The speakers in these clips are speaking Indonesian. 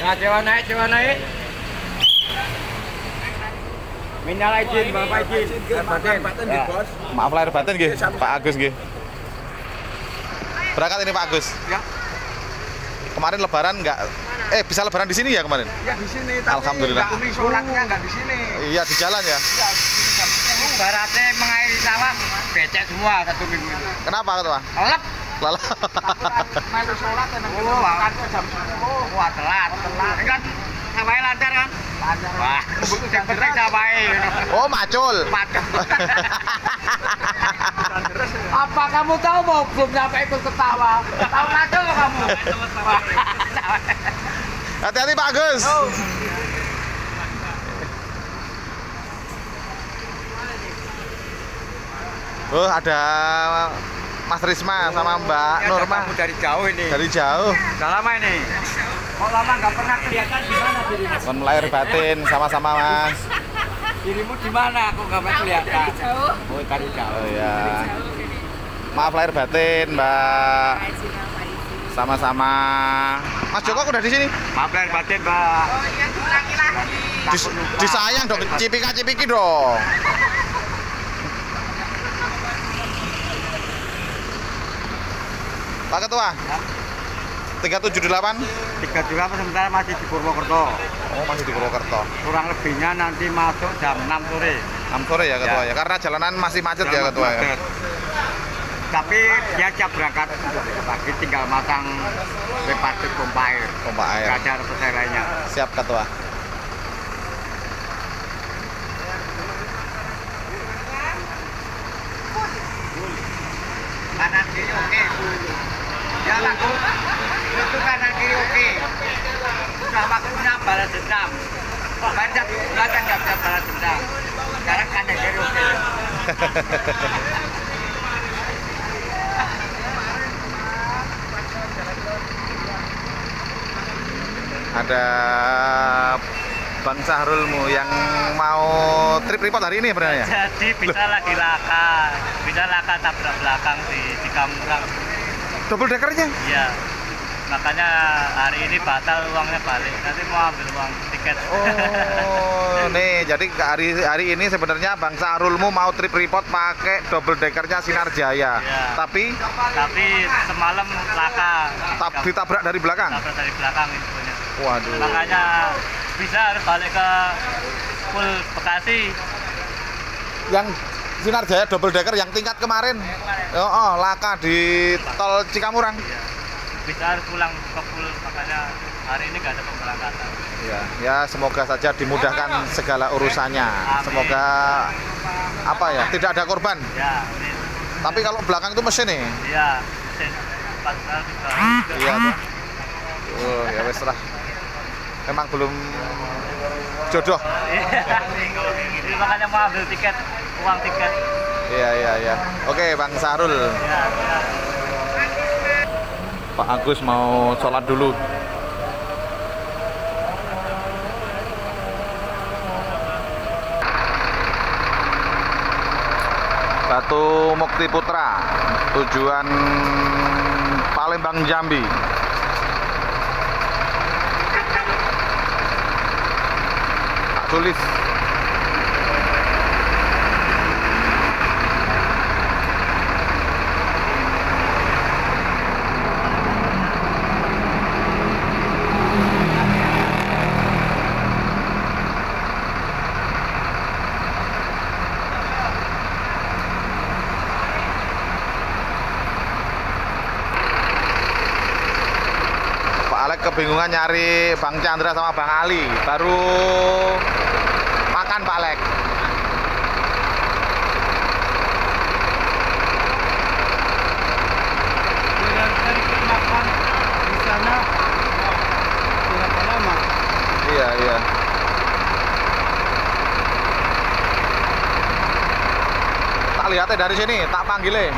Jawa naik, Jawa naik. Minal aidin, Bapak izin. Batin nggih, Bos. Maaf lahir batin nggih, Pak Agus nggih. Berangkat ini Pak Agus. Ya. Kemarin lebaran enggak bisa lebaran di sini ya kemarin? Ya di sini, tapi alhamdulillah. Kami sholatnya enggak di sini. Iya, di jalan ya. Iya, ibaratnya mengairi sawah becek semua 1 minggu itu. Kenapa, Ketua? Lelep. Lala. Melu sholat dan kan jam 10. Wah, telat. Ini kan sawahnya lancar kan? Lancar. Wah, butuh jam berek sawahnya. Oh, macul. Macul. Apa kamu tahu mau belum sampai ikut ketawa? Tahu macul kamu? Hati-hati Pak Agus. Oh. Oh, ada Mas Risma sama Mbak Ya, Norma. kamu dari jauh ini. Dari jauh. Udah lama ini. Kok lama nggak pernah kelihatan di mana dirimu? Kon lahir batin sama-sama Mas. Dirimu di mana? Aku nggak pernah kelihatan. Jauh. Oh, dari jauh. Oh ya. Maaf lahir batin, Mbak. Sama-sama. Mas Joko udah di sini. Maaf lahir batin, Mbak. Oh iya, ulangi lagi. Disayang dong, cipika-cipiki dong. Pak Ketua. Ya. 378. 3 juga sementara masih di Purwokerto. Oh, masih di Purwokerto. Kurang lebihnya nanti masuk jam 6 sore. 6 sore ya Ketua Ya. ya. Karena jalanan masih macet ya Jalan Ketua ya. macet. Tapi dia siap berangkat pagi, tinggal masang repartit pompa air. Pompa air. Nggak ada repot air lainnya. Siap Ketua. Kanan kiri oke. Ya lagu itu kanan kiri oke. Sudah waktunya balas dendam. Banyak belakang nggak bisa balas dendam. Sekarang kanan kiri oke. Ada Bang Sahrulmu yang mau trip report hari ini sebenarnya. Jadi bisa lagi laka tabrak belakang di Kamurang. Double deckernya? Iya. Makanya hari ini batal, uangnya balik. Nanti mau ambil uang tiket. Oh, nih jadi hari ini sebenarnya Bang Sahrulmu mau trip report pakai double deckernya Sinar Jaya. Iya. Tapi semalam laka. ditabrak dari belakang. Tabrak dari belakang infonya. Waduh. Makanya bisa harus balik ke Pul Bekasi. Yang Sinar Jaya double decker yang tingkat kemarin. Oh, laka di tol Cikamurang. Iya. Bisa harus pulang ke Pul, makanya hari ini nggak ada pemberangkatan. Ya, ya semoga saja dimudahkan segala urusannya. Amin. Semoga apa ya, tidak ada korban. Ya, amin. Tapi kalau belakang itu mesin nih. Iya, mesin 4 juga. Iya tuh. Ya wes lah. Memang belum jodoh. Jadi makanya mau ambil tiket, uang tiket. Iya. Oke, Bang Sahrul. Ya. Pak Agus mau sholat dulu. Batu Mukti Putra, tujuan Palembang Jambi. Pak Sulis. Alek kebingungan nyari Bang Chandra sama Bang Ali. Baru makan Pak Alek. Di sana berapa lama? Iya. Tak lihatnya dari sini, tak panggilnya.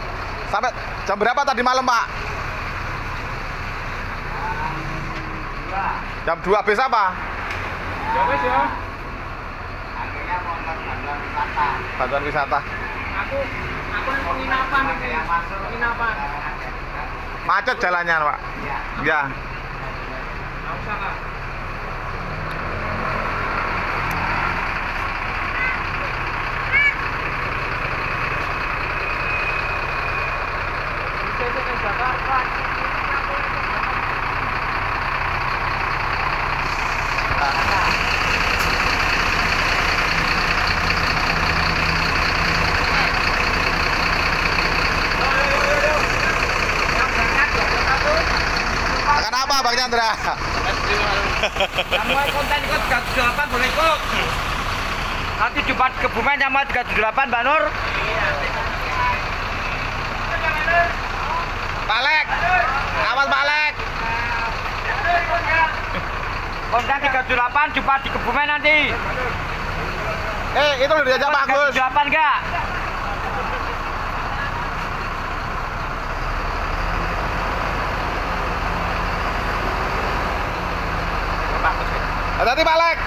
Sampai jam berapa tadi malam, Pak? Jam 2 habis apa? Ya wis ya. Akhirnya mau bantuan wisata. Bantuan wisata. Aku yang penginapan ini. Penginapan. Macet jalannya, Pak. Ya. Enggak usah lah. Bisa ke Jakarta. Akan apa Bang Chandra? Kamu konten ikut 38 boleh kok. Nanti Jumat Kebumen sama 38 Mbak Nur. Pak Lek. Awas Pak Lek. Konten 38 Jumat di Kebumen nanti. Itu udah diajak Pak Agus. 38 enggak? Hati-hati Pak Lek.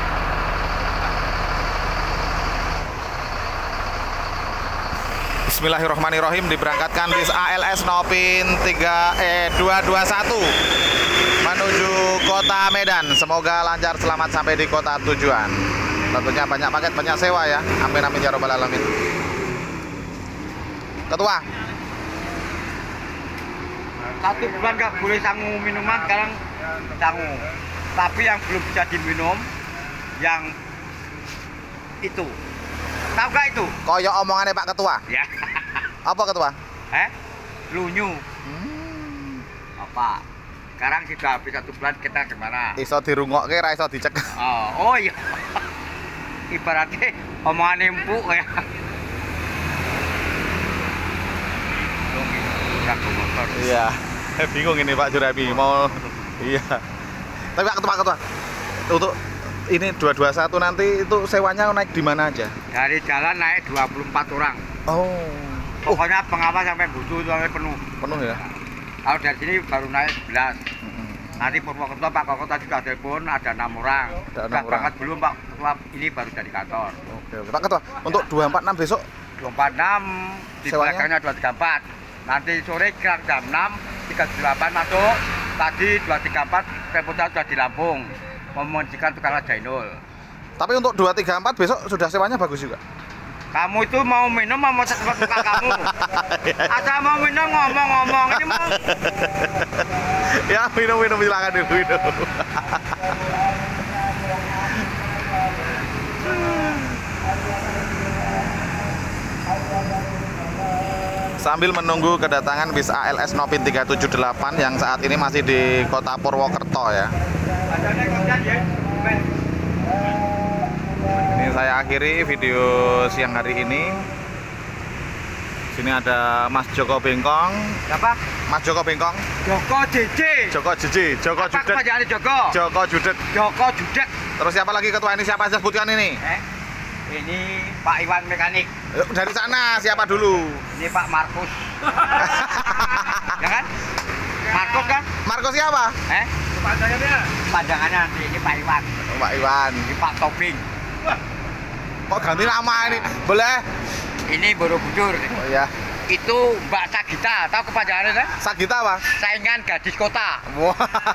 Bismillahirrahmanirrahim, diberangkatkan bis ALS Nopin 221 menuju kota Medan. Semoga lancar, selamat sampai di kota tujuan. Tentunya banyak paket, banyak sewa ya. Amin amin ya robbal alamin. Ketua. 1 bulan nggak boleh sangu minuman, sekarang sangu. Tapi yang belum bisa diminum, yang itu. Tahu nggak itu? Koyok omongannya Pak Ketua. Ya. Apa Ketua? Lunyu. Apa? Sekarang sudah habis 1 bulan, kita gimana? Iso dirungokke, ra iso dicek. Oh iya. Ibaratnya omongan empuk ya. Motor. Iya. Bingung ini Pak Jurabi mau. Iya. Tapi Pak Ketua. Untuk ini 221 nanti itu sewanya naik di mana aja? Dari jalan naik 24 orang. Oh. Pokoknya pengawas sampai butuh sampai penuh. Penuh ya? Kalau dari sini baru naik 11. Nanti Purwokerto Pak Koko tadi sudah telepon ada 6 orang. Ada 6 Sudah orang. berangkat belum Pak Ketua, ini baru dari kantor. Oke. Pak Ketua, untuk 246 besok 246 di Sewanya? belakangnya 234. Nanti sore kira jam 6 38 masuk. Tadi 234 repotan sudah di Lampung memunculkan tukang Jainul. tapi untuk 234 besok sudah sewanya bagus juga. Kamu itu mau minum mau tempat muka kamu. Asal mau minum ngomong-ngomong ini mau. Ya minum silakan dulu minum. Sambil menunggu kedatangan bis ALS Nopin 378 yang saat ini masih di kota Purwokerto ya. Ini saya akhiri video siang hari ini. Sini ada Mas Joko Bengkong. Siapa? Mas Joko Bengkong. Joko JJ. Joko Jiji. Joko Apa Judet. kepanjangannya Joko? Joko Judet. Joko Judet. Terus siapa lagi ketua ini? Siapa aja sebutkan ini? Ini Pak Iwan mekanik. Yuk, dari sana siapa dulu? Ini Pak Markus. Ya kan? Markus kan? Marco siapa? Panjangannya nanti ini Pak Iwan. Oh, Pak Iwan. Ini Pak Tobing. Kok ganti nama ini? Boleh? Ini Borobudur. Oh iya. Itu Mbak Sagita. Tahu kepanjangannya kan? Sagita apa? Saingan gadis kota. Wah.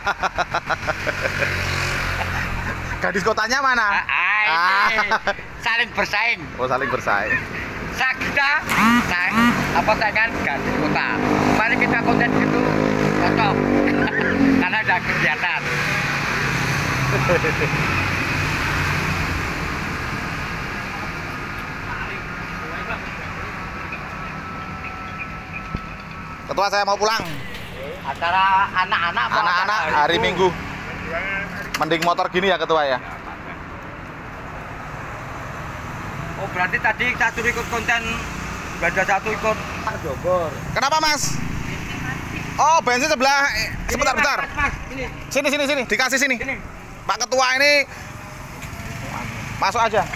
Gadis kotanya mana? Ini saling bersaing. Oh, saling bersaing. Sagita, saingan gadis kota. Mari kita konten gitu, cocok. Karena ada kegiatan. Ketua saya mau pulang. Acara anak-anak. apa Anak-anak acara hari ibu? Minggu. Mending motor gini ya ketua ya. Oh berarti tadi satu ikut konten, ada satu ikut Pak Jogor. Kenapa Mas? Oh bensin sebelah. Sebentar, Ini, Mas, bentar. Mas, ini. Sini. Dikasih sini. Sini. Pak Ketua ini masuk aja.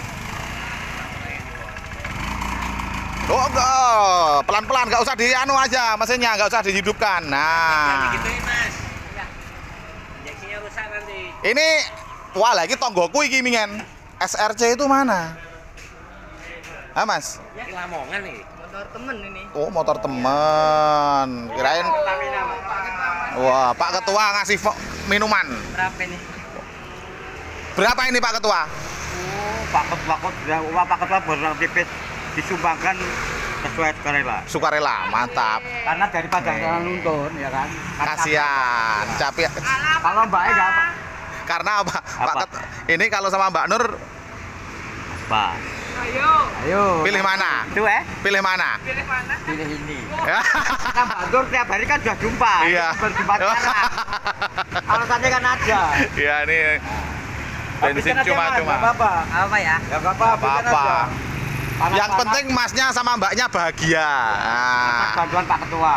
Oh enggak, pelan-pelan, nggak usah di anu aja, mesinnya nggak usah dihidupkan. Nah, Gituin mas. Injeksinya rusak nanti. Ini wah lagi tonggoku iki mingen. SRC itu mana? Ah, Mas? Ini Lamongan nih. Motor temen ini. Oh, motor teman. Kirain wah, Pak Ketua ngasih minuman. Berapa ini? Berapa ini Pak Ketua? Oh, Pak Ketua kok uang Pak Ketua baru tipis disumbangkan sesuai sukarela. Sukarela, mantap. Karena daripada jangan nuntun ya kan. Kasihan, capek. Kalau Mbak enggak apa? Karena apa? Pak Apa? Ini kalau sama Mbak Nur Pak. Ayo. Ayo. pilih mana? Itu Pilih mana? Pilih mana? pilih ini. Kan Mbak Nur tiap hari kan sudah jumpa. Iya. Berjumpa sekarang. Alasannya kan ada. Iya nih. Bensin Habisin aja, Mas, cuma-cuma. nggak apa-apa. Apa ya? Ya enggak apa-apa. habisin Apa-apa. aja. Panas-panas, Yang penting Masnya sama Mbaknya bahagia. atas Nah. bantuan Pak Ketua.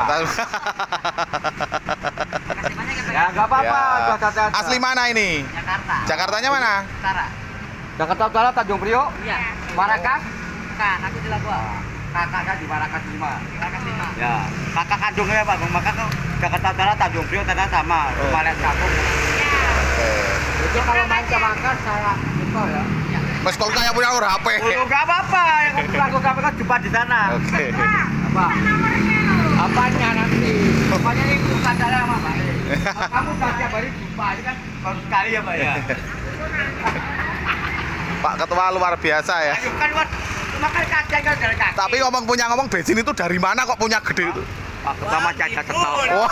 Ya enggak apa-apa. Ya. Sudah ada. Asli mana ini? Jakarta. Jakartanya mana? Utara. Jakarta Utara Tanjung Priok. Iya. Warakas. Bukan, aku di Labuan. Kakaknya di Warakas 5. Warakas 5. Ya, kakak kandungnya Pak, maka kan Jakarta Utara Tanjung Priok ternyata sama, cuma lihat kampung. Itu kalau main ke Makassar saya itu ya. Mas kok kayak punya orang HP. Oh, enggak apa-apa, yang aku kami kan jumpa di sana. Oke. Apa? Apanya nanti? Pokoknya ini bukan saya sama Pak. Kamu udah tiap hari jumpa, ini kan baru sekali ya Pak ya. Pak Ketua luar biasa ya. Ayo kan luar, cuma kan kacang kan dari kaki. Tapi ngomong bensin itu dari mana kok punya gede itu? Pak Ketua mah jaga setau. Wah.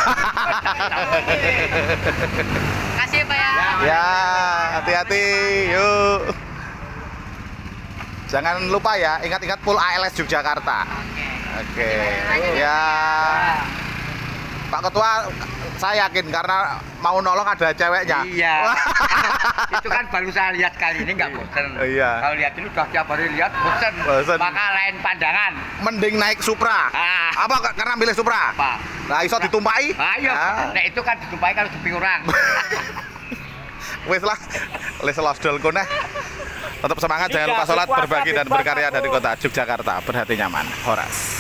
Kasih Pak ya. Ya, hati-hati. Yuk. Jangan lupa ya, ingat-ingat full ALS Yogyakarta. Oke. Ya. Pak Ketua, saya yakin karena mau nolong ada ceweknya. Iya. Itu kan baru saya lihat kali ini nggak bosen. Iya. Kalau lihat ini udah tiap hari lihat bosen. Bosen. Maka lain pandangan. Mending naik Supra. Ah. Apa karena milih Supra? Apa? Nah, iso ditumpai? Ayo. Ah. Nah itu kan ditumpai kalau sepi orang. Wes lah, les losdol koneh. Tetap semangat, jangan lupa sholat, berbagi dan berkarya dari kota Yogyakarta. Berhati nyaman. Horas.